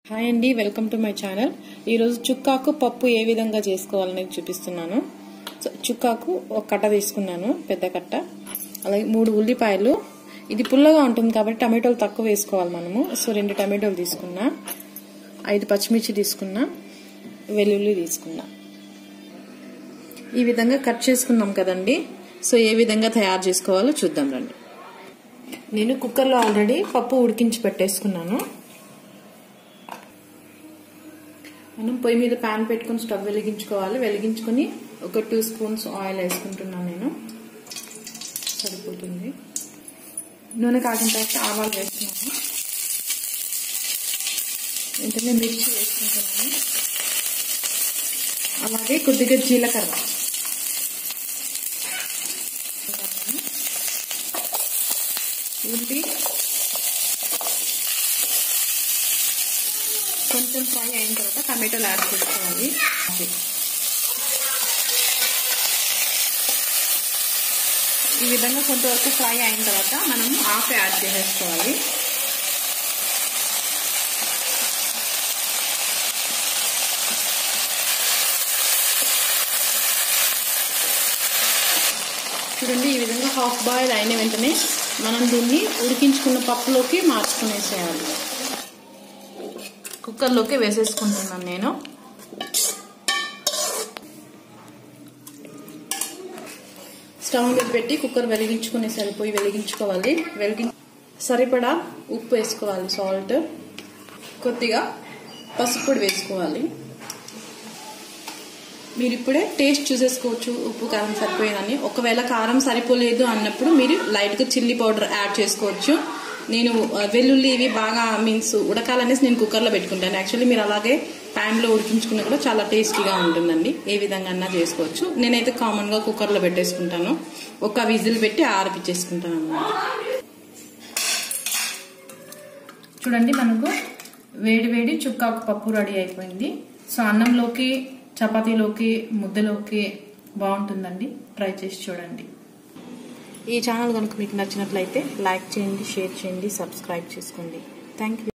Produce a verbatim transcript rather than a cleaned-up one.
Hi అండి, welcome to my channel. ఈరోజు చుక్కాకు పప్పు ఏ విధంగా చేసుకోవాలని చూపిస్తున్నాను. సో చుక్కాకు ఒక కట్ట తీసుకున్నాను, పెద్ద కట్ట. అలాగే మూడు ఉల్లిపాయలు. ఇది పుల్లగా ఉంటుంది కాబట్టి టమాటోలు తక్కువ వేసుకోవాలి మనము. సో రెండు టమాటోలు తీసుకున్నా, ఐదు పచ్చిమిర్చి తీసుకున్నా, వెల్లుల్లి తీసుకున్నా. ఈ విధంగా కట్ చేసుకున్నాం కదండి. సో ఏ విధంగా తయారు చేసుకోవాలో చూద్దాం రండి. నేను కుక్కర్లో ఆల్రెడీ పప్పు ఉడికించి పెట్టేసుకున్నాను. మనం పొయ్యి మీద ప్యాన్ పెట్టుకుని స్టవ్ వెలిగించుకోవాలి. వెలిగించుకొని ఒక టూ స్పూన్స్ ఆయిల్ వేసుకుంటున్నాను నేను, సరిపోతుంది. నూనె కాగిన తర్వాత ఆవాలు వేస్తున్నాను, వెంటనే మిర్చి వేసుకుంటున్నాను, అలాగే కొద్దిగా జీలకర్ర, ఉల్లి కొంచెం ఫ్రై అయిన తర్వాత టమాటోలు యాడ్ చేసుకోవాలి. ఈ విధంగా కొంతవరకు ఫ్రై అయిన తర్వాత మనం ఆఫ్ యాడ్ చేసేసుకోవాలి. చూడండి, ఈ విధంగా హాఫ్ బాయిల్ అయిన వెంటనే మనం దీన్ని ఉడికించుకున్న పప్పులోకి మార్చుకునేసేయాలి. కుక్కర్లోకి వేసేసుకుంటున్నాను నేను. స్టవ్ మీద పెట్టి కుక్కర్ వెలిగించుకునే సరిపోయి వెలిగించుకోవాలి. వెలిగి సరిపడా ఉప్పు వేసుకోవాలి, సాల్ట్, కొద్దిగా పసుపు పొడి వేసుకోవాలి. మీరు ఇప్పుడే టేస్ట్ చూసేసుకోవచ్చు, ఉప్పు కారం సరిపోయేదని. ఒకవేళ కారం సరిపోలేదు అన్నప్పుడు మీరు లైట్గా చిల్లీ పౌడర్ యాడ్ చేసుకోవచ్చు. నేను వెల్లుల్లి ఇవి బాగా మీన్స్ ఉడకాలనేసి నేను కుక్కర్లో పెట్టుకుంటాను. యాక్చువల్లీ మీరు అలాగే ప్యాన్లో ఉడికించుకున్నా కూడా చాలా టేస్టీగా ఉంటుందండి. ఏ విధంగా అన్నా చేసుకోవచ్చు. నేనైతే కామన్గా కుక్కర్లో పెట్టేసుకుంటాను, ఒక విజిల్ పెట్టి ఆరపిచ్చేసుకుంటాను అన్నమాట. చూడండి, మనకు వేడి వేడి చుక్కాకు పప్పు రెడీ అయిపోయింది. సో అన్నంలోకి, చపాతీలోకి, ముద్దలోకి బాగుంటుందండి. ట్రై చేసి చూడండి. ఈ ఛానల్ కనుక మీకు నచ్చినట్లయితే లైక్ చేయండి, షేర్ చేయండి, సబ్స్క్రైబ్ చేసుకోండి. Thank you.